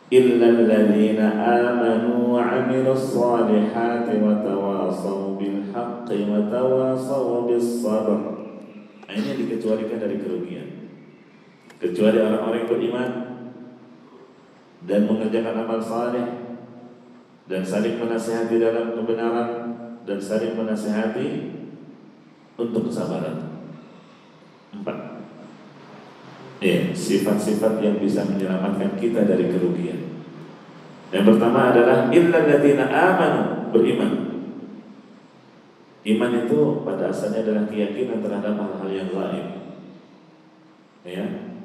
illal ladzina amanu wa 'amilus shalihati wa tawasaw bil haqqi wa tawasaw bis sabr. Ini dikecualikan dari kerugian. Kecuali orang-orang yang beriman dan mengerjakan amal saleh dan saling menasihati dalam kebenaran dan saling menasihati untuk kesabaran. 4. Ya, sifat-sifat yang bisa menyelamatkan kita dari kerugian. Yang pertama adalah illal ladzina amanu, beriman. Iman itu pada asalnya adalah keyakinan terhadap hal-hal yang gaib. Ya.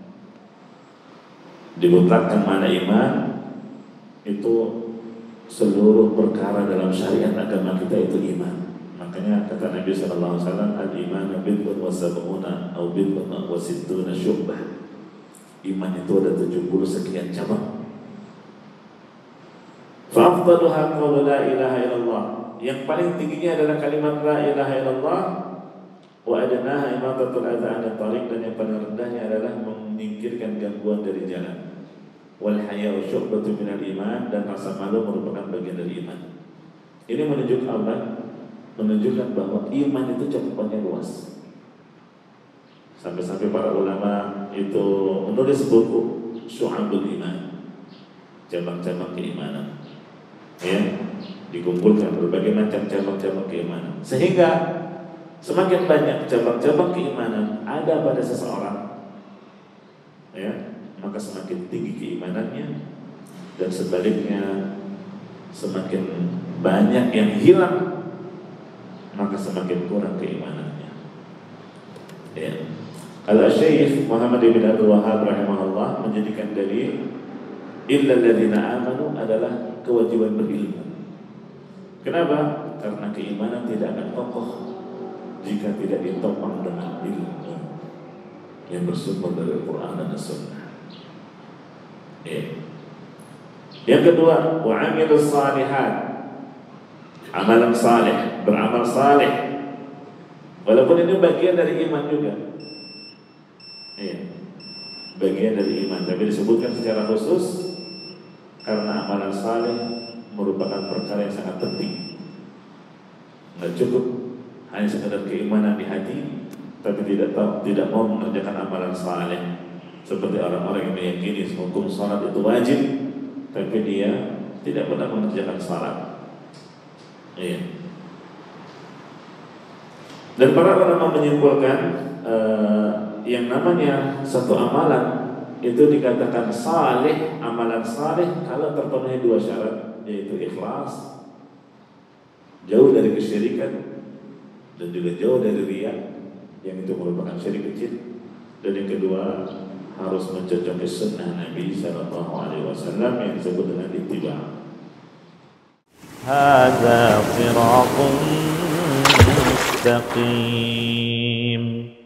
Dimutlakkan mana iman itu seluruh perkara dalam syariat agama kita itu iman. Makanya kata Nabi sallallahu alaihi wasallam, al-iman bid'un wa sab'una atau bid'un wa sittuna syu'bah. Iman itu ada 70 sekian cabang. Fa afdaluha qaulu la ilaha illallah. Yang paling tingginya adalah kalimat la ilaha illallah. Wa adnaha imatatul adza 'anil thariq, dan yang paling rendahnya adalah menyingkirkan gangguan dari jalan. Wal haya'u syu'batun minal iman, dan rasa malu merupakan bagian dari iman. Ini menunjukkan bahwa iman itu cakupannya luas. Sampai-sampai para ulama itu menulis buku Syu'abul Iman, cabang-cabang keimanan. Ya, dikumpulkan berbagai macam cabang-cabang keimanan. Sehingga semakin banyak cabang-cabang keimanan ada pada seseorang, ya, maka semakin tinggi keimanannya, dan sebaliknya semakin banyak yang hilang, maka semakin kurang keimanannya. Ya. Al-Syekh Muhammad bin Abdul Wahhab rahimahullah menjadikan dalil illal ladzina amanu adalah kewajiban berilmu. Kenapa? Karena keimanan tidak akan kokoh jika tidak ditopang dengan ilmu yang bersumber dari Al-Quran dan As-Sunnah. Ya. Yang kedua, wa 'amilus shalihat, amalan saleh, beramal saleh. Walaupun ini bagian dari iman juga. Iya, bagian dari iman, tapi disebutkan secara khusus karena amalan saleh merupakan perkara yang sangat penting. Nggak cukup hanya sekadar keimanan di hati, tapi tidak mau mengerjakan amalan saleh. Seperti orang-orang yang meyakini hukum salat itu wajib, tapi dia tidak pernah mengerjakan salat. Iya. Dan para ulama menyimpulkan yang namanya satu amalan itu dikatakan saleh, amalan saleh kalau terpenuhi 2 syarat, yaitu ikhlas, jauh dari kesyirikan, dan juga jauh dari riya, yang itu merupakan syirik kecil. Dan yang kedua, harus mencocoki sunnah Nabi sallallahu alaihi wasallam yang disebut dengan ittiba. Hadza sirathun mustaqim.